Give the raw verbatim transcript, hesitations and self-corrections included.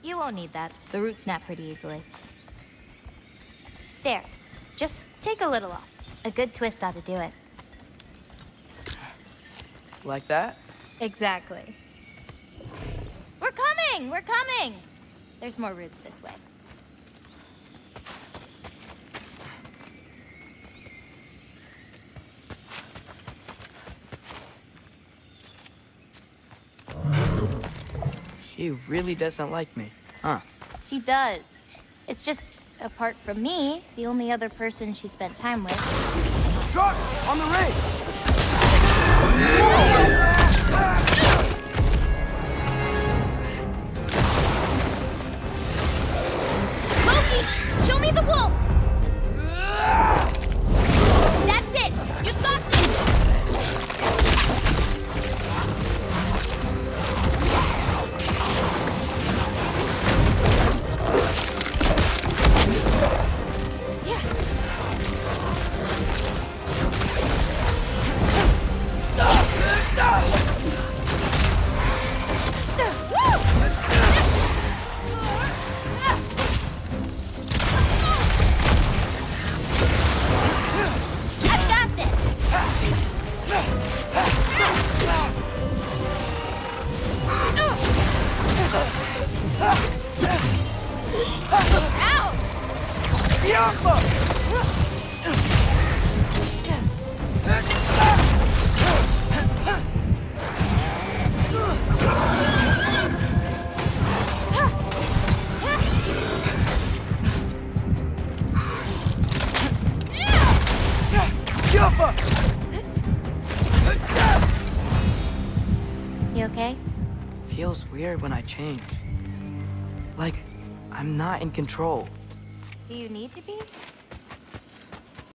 You won't need that. The roots snap pretty easily. There. Just take a little off. A good twist ought to do it. Like that? Exactly. We're coming! We're coming! There's more roots this way. She really doesn't like me, huh? She does. It's just, apart from me, the only other person she spent time with. Struck! On the ring! Loki! Show me the wolf! That's it! You got this! You okay? Feels weird when I change. Like, I'm not in control. Do you need to be?